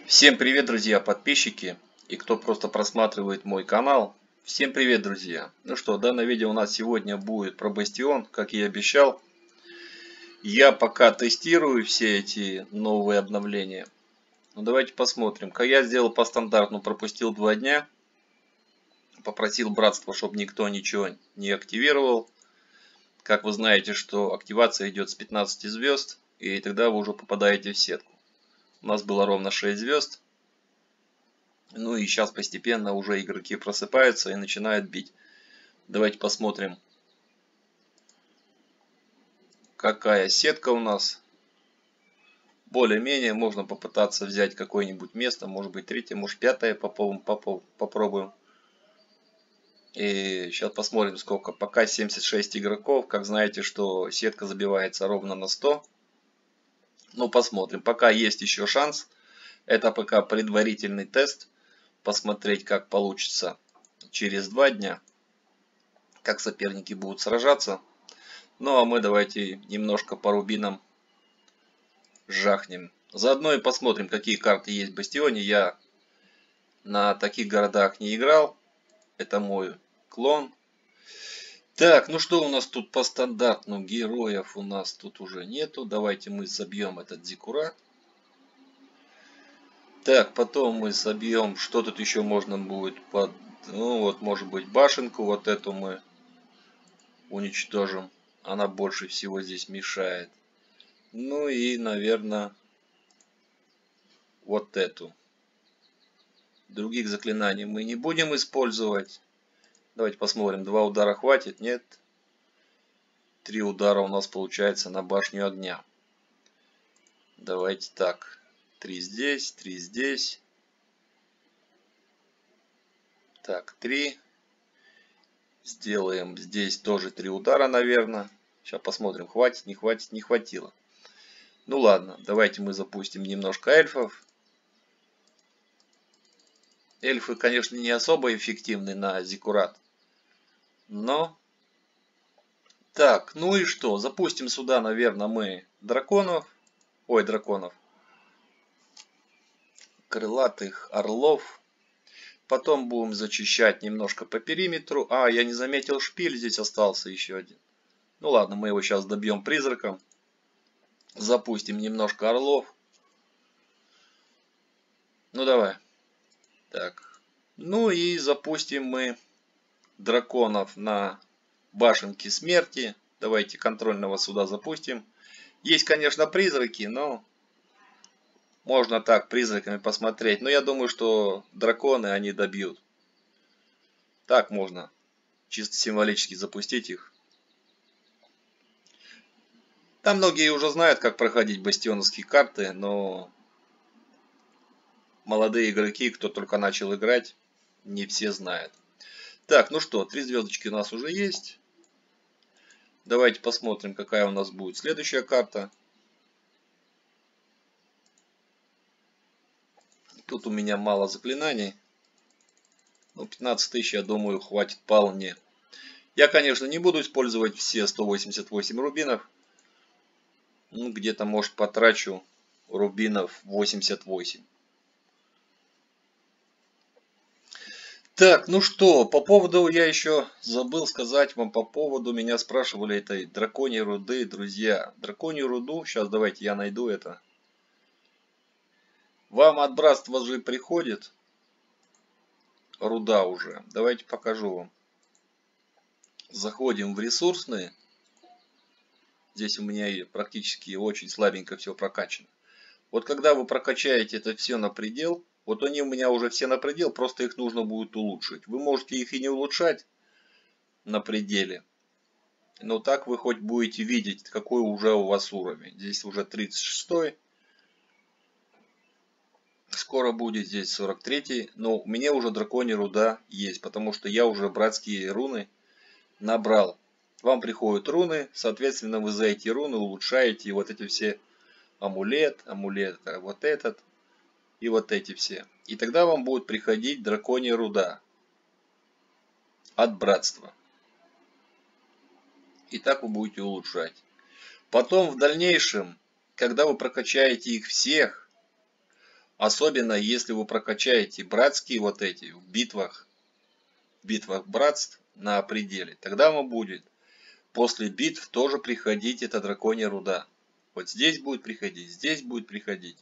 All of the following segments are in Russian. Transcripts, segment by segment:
Всем привет, друзья, подписчики и кто просто просматривает мой канал. Всем привет, друзья. Ну что, данное видео у нас сегодня будет про Бастион, как и обещал. Я пока тестирую все эти новые обновления. Ну давайте посмотрим. Как я сделал по стандарту, пропустил 2 дня. Попросил братство, чтобы никто ничего не активировал. Как вы знаете, что активация идет с 15 звезд, и тогда вы уже попадаете в сетку. У нас было ровно 6 звезд. Ну и сейчас постепенно уже игроки просыпаются и начинают бить. Давайте посмотрим, какая сетка у нас. Более-менее можно попытаться взять какое-нибудь место, может быть 3-е, может 5-е попробуем. И сейчас посмотрим сколько. Пока 76 игроков. Как знаете, что сетка забивается ровно на 100. Ну посмотрим. Пока есть еще шанс. Это пока предварительный тест. Посмотреть, как получится через 2 дня. Как соперники будут сражаться. Ну а мы давайте немножко по рубинам жахнем. Заодно и посмотрим, какие карты есть в Бастионе. Я на таких городах не играл. Это мой клон. Так, ну что у нас тут по стандарту? Героев у нас тут уже нету. Давайте мы собьем этот Зиккурат. Так, потом мы собьем, что тут еще можно будет под... Ну вот, может быть, башенку вот эту мы уничтожим. Она больше всего здесь мешает. Ну и, наверное, вот эту. Других заклинаний мы не будем использовать. Давайте посмотрим, 2 удара хватит? Нет. 3 удара у нас получается на башню огня. Давайте так. 3 здесь, 3 здесь. Так, 3. Сделаем здесь тоже 3 удара, наверное. Сейчас посмотрим, хватит, не хватит, не хватило. Ну ладно, давайте мы запустим немножко эльфов. Эльфы, конечно, не особо эффективны на Зиккурат. Но... Так, ну и что? Запустим сюда, наверное, мы драконов. Ой, драконов. Крылатых орлов. Потом будем зачищать немножко по периметру. А, я не заметил, шпиль здесь остался еще один. Ну ладно, мы его сейчас добьем призраком. Запустим немножко орлов. Ну давай. Так. Ну и запустим мы драконов на башенке смерти. Давайте контрольного сюда запустим. Есть, конечно, призраки, но можно так призраками посмотреть. Но я думаю, что драконы они добьют. Так можно чисто символически запустить их. Там многие уже знают, как проходить бастионовские карты, но молодые игроки, кто только начал играть, не все знают. Так, ну что, 3 звездочки у нас уже есть. Давайте посмотрим, какая у нас будет следующая карта. Тут у меня мало заклинаний. Ну, 15 тысяч, я думаю, хватит вполне. Я, конечно, не буду использовать все 188 рубинов. Ну, где-то, может, потрачу рубинов 88. Так, ну что, по поводу, я еще забыл сказать вам по поводу, меня спрашивали этой драконьей руды, друзья. Драконью руду, сейчас давайте я найду это. Вам от братства же приходит руда уже. Давайте покажу вам. Заходим в ресурсные. Здесь у меня практически очень слабенько все прокачано. Вот когда вы прокачаете это все на предел, вот они у меня уже все на предел, просто их нужно будет улучшить. Вы можете их и не улучшать на пределе. Но так вы хоть будете видеть, какой уже у вас уровень. Здесь уже 36. Скоро будет здесь 43. Но у меня уже драконья руда есть, потому что я уже братские руны набрал. Вам приходят руны, соответственно вы за эти руны улучшаете вот эти все амулет, вот этот и вот эти все. И тогда вам будет приходить драконья руда от братства. И так вы будете улучшать. Потом в дальнейшем, когда вы прокачаете их всех, Особенно если вы прокачаете братские вот эти в битвах братств на пределе. Тогда вам будет после битв тоже приходить эта драконья руда. Вот здесь будет приходить, здесь будет приходить.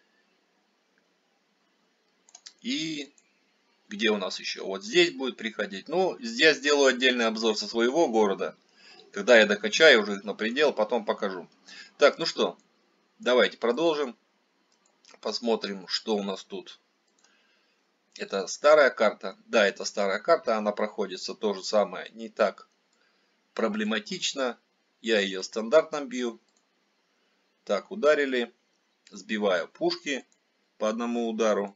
И где у нас еще? Вот здесь будет приходить. Ну, я сделаю отдельный обзор со своего города. Когда я докачаю уже их на предел, потом покажу. Так, ну что, давайте продолжим. Посмотрим, что у нас тут. Это старая карта. Да, это старая карта. Она проходится то же самое. Не так проблематично. Я ее стандартно бью. Так, ударили. Сбиваю пушки по одному удару.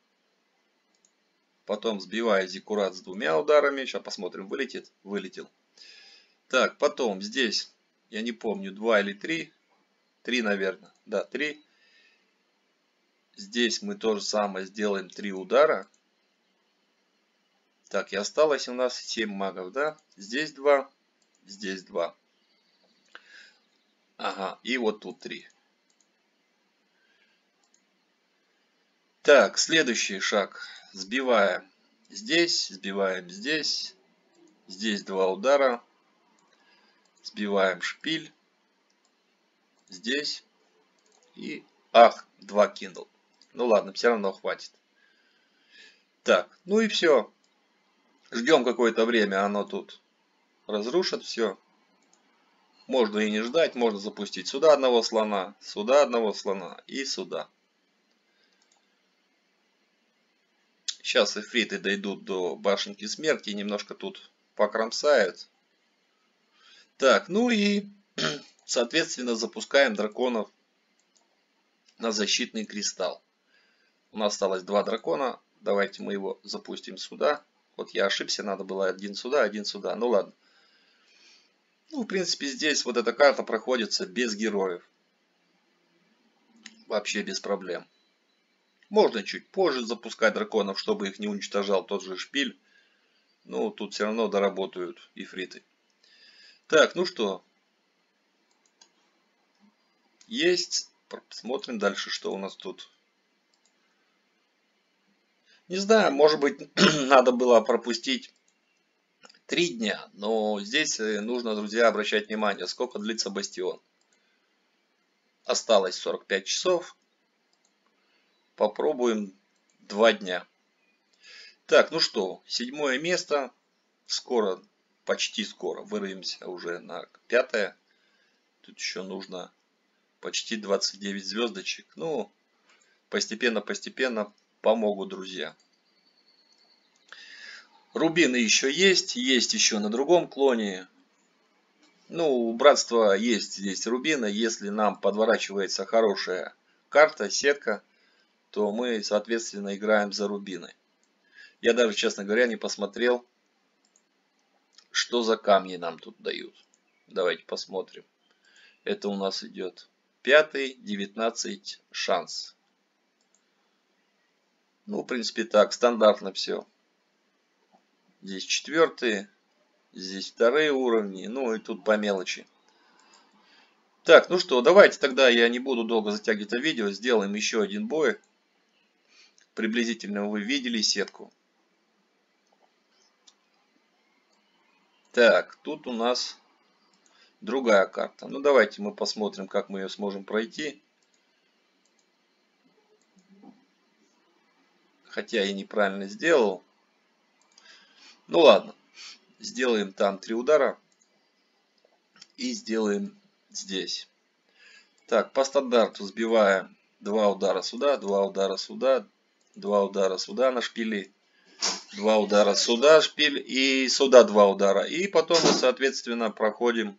Потом сбиваю зиккурат с 2 ударами. Сейчас посмотрим, вылетит. Вылетел. Так, потом здесь, я не помню, 2 или 3. 3, наверное. Да, 3. Здесь мы то же самое сделаем 3 удара. Так, и осталось у нас 7 магов, да? Здесь 2, здесь 2. Ага, и вот тут 3. Так, следующий шаг. Сбиваем здесь, сбиваем здесь. Здесь 2 удара. Сбиваем шпиль. Здесь. И, ах, 2 кинул. Ну ладно, все равно хватит. Так, ну и все. Ждем какое-то время, оно тут разрушит все. Можно и не ждать, можно запустить сюда одного слона и сюда. Сейчас эфриты дойдут до башенки смерти и немножко тут покромсают. Так, ну и соответственно запускаем драконов на защитный кристалл. У нас осталось 2 дракона. Давайте мы его запустим сюда. Вот я ошибся, надо было один сюда, один сюда. Ну ладно. Ну, в принципе, здесь вот эта карта проходится без героев. Вообще без проблем. Можно чуть позже запускать драконов, чтобы их не уничтожал тот же шпиль. Но тут все равно доработают ифриты. Так, ну что. Есть. Смотрим дальше, что у нас тут. Не знаю, может быть, надо было пропустить 3 дня. Но здесь нужно, друзья, обращать внимание, сколько длится бастион. Осталось 45 часов. Попробуем 2 дня. Так, ну что, 7 место. Скоро, почти скоро вырвемся уже на 5. Тут еще нужно почти 29 звездочек. Ну, постепенно помогут друзья. Рубины еще есть еще на другом клоне. Ну, у братства есть здесь рубины. Если нам подворачивается хорошая карта, сетка, то мы, соответственно, играем за рубины. Я даже, честно говоря, не посмотрел, что за камни нам тут дают. Давайте посмотрим. Это у нас идет 5, 19 шанс. Ну, в принципе, так, стандартно все. Здесь 4, здесь 2 уровни, ну и тут по мелочи. Так, ну что, давайте тогда я не буду долго затягивать это видео, сделаем еще один бой. Приблизительно вы видели сетку. Так, тут у нас другая карта. Ну давайте мы посмотрим, как мы ее сможем пройти. Хотя я неправильно сделал. Ну ладно. Сделаем там 3 удара. И сделаем здесь. Так, по стандарту сбиваем 2 удара сюда, 2 удара сюда, 2 удара сюда на шпили. 2 удара сюда шпиль и сюда 2 удара. И потом мы, соответственно, проходим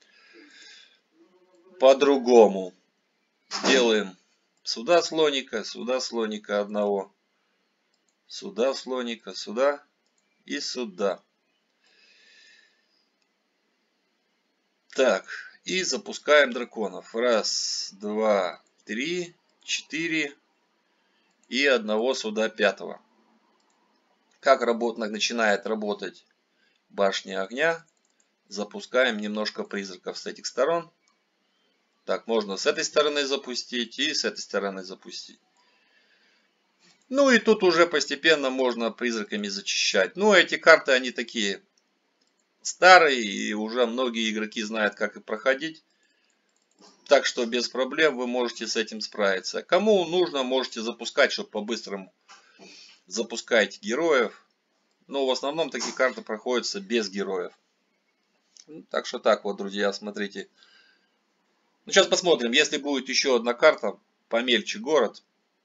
по-другому. Сделаем сюда слоника одного. Сюда слоника, сюда и сюда. Так, и запускаем драконов. 1, 2, 3, 4 и одного сюда 5. Как начинает работать башня огня, запускаем немножко призраков с этих сторон. Так, можно с этой стороны запустить и с этой стороны запустить. Ну и тут уже постепенно можно призраками зачищать. Ну эти карты, они такие старые, и уже многие игроки знают, как их проходить. Так что без проблем вы можете с этим справиться. Кому нужно, можете запускать, чтобы по-быстрому запускать героев. Но в основном такие карты проходятся без героев. Так что так вот, друзья, смотрите. Ну, сейчас посмотрим, если будет еще одна карта, помельче город,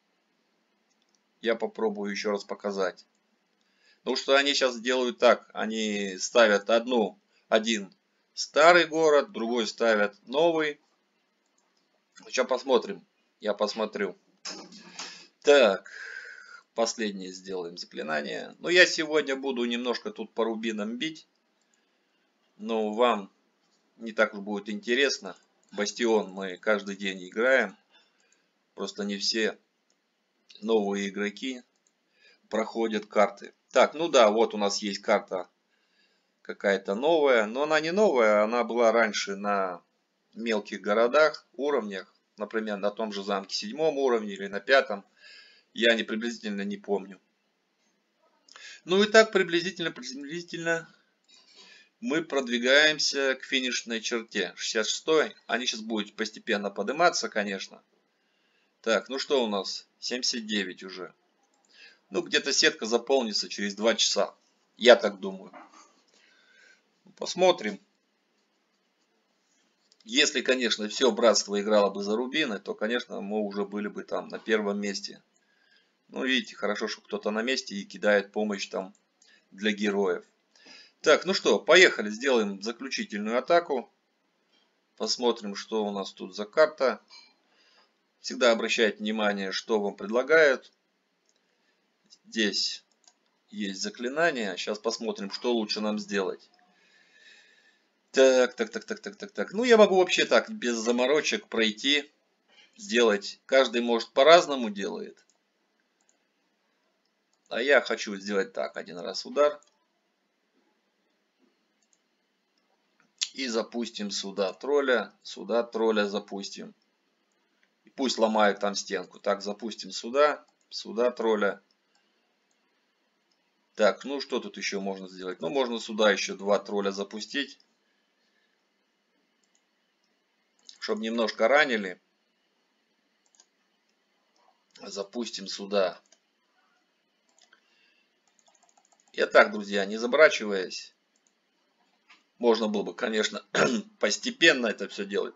я попробую еще раз показать. Потому что они сейчас делают так, они ставят один старый город, другой ставят новый. Сейчас посмотрим, я посмотрю. Так, последнее сделаем заклинание. Но я сегодня буду немножко тут по рубинам бить. Но вам не так уж будет интересно. Бастион мы каждый день играем. Просто не все новые игроки проходят карты. Так, ну да, вот у нас есть карта какая-то новая. Но она не новая, она была раньше на мелких городах, уровнях. Например, на том же замке 7 уровне или на 5. Я приблизительно не помню. Ну и так приблизительно мы продвигаемся к финишной черте. 66-й. Они сейчас будут постепенно подниматься, конечно. Так, ну что у нас? 79 уже. Ну, где-то сетка заполнится через 2 часа. Я так думаю. Посмотрим. Если, конечно, все братство играло бы за рубины, то, конечно, мы уже были бы там на первом месте. Ну, видите, хорошо, что кто-то на месте и кидает помощь там для героев. Так, ну что, поехали, сделаем заключительную атаку. Посмотрим, что у нас тут за карта. Всегда обращайте внимание, что вам предлагают. Здесь есть заклинание. Сейчас посмотрим, что лучше нам сделать. Так. Ну, я могу вообще так, без заморочек пройти, сделать. Каждый, может, по-разному делает. А я хочу сделать так. Один раз удар. И запустим сюда тролля. Сюда тролля запустим. И пусть ломают там стенку. Так, запустим сюда. Сюда тролля. Так, ну что тут еще можно сделать? Ну, можно сюда еще 2 тролля запустить. Чтобы немножко ранили. Запустим сюда. И так, друзья, не забрачиваясь. Можно было бы, конечно, постепенно это все делать.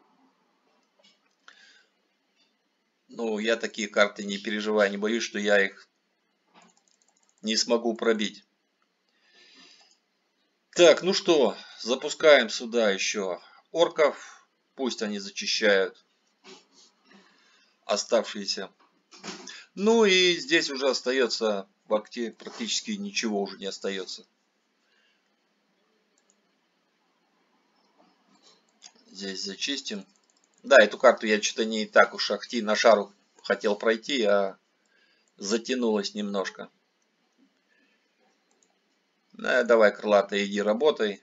Но я такие карты не переживаю, не боюсь, что я их не смогу пробить. Так, ну что, запускаем сюда еще орков. Пусть они зачищают оставшиеся. Ну и здесь уже остается, практически ничего уже не остается. Здесь зачистим. Да, эту карту я что-то не так уж на шару хотел пройти, а затянулось немножко. Давай, крылатая, иди работай.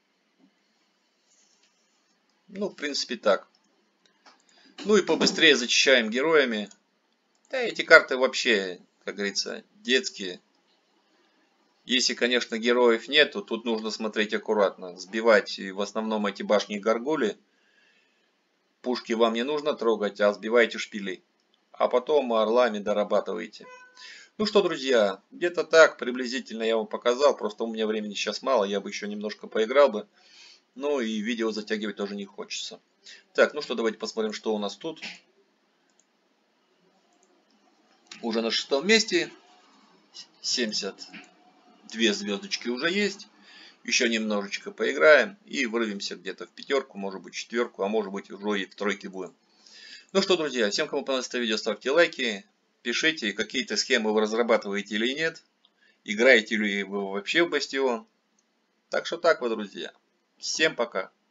Ну, в принципе, так. Ну и побыстрее зачищаем героями. Да, эти карты вообще, как говорится, детские. Если, конечно, героев нет, то тут нужно смотреть аккуратно. Сбивать в основном эти башни горгули. Пушки вам не нужно трогать, а сбивайте шпили. А потом орлами дорабатываете. Ну что, друзья, где-то так приблизительно я вам показал. Просто у меня времени сейчас мало, я бы еще немножко поиграл бы. Ну и видео затягивать тоже не хочется. Так, ну что, давайте посмотрим, что у нас тут. Уже на 6-м месте. 72 звездочки уже есть. Еще немножечко поиграем и вырвемся где-то в 5, может быть 4, а может быть уже и в 3 будем. Ну что, друзья, всем, кому понравилось это видео, ставьте лайки. Пишите, какие-то схемы вы разрабатываете или нет. Играете ли вы вообще в Бастион. Так что так вот, друзья. Всем пока.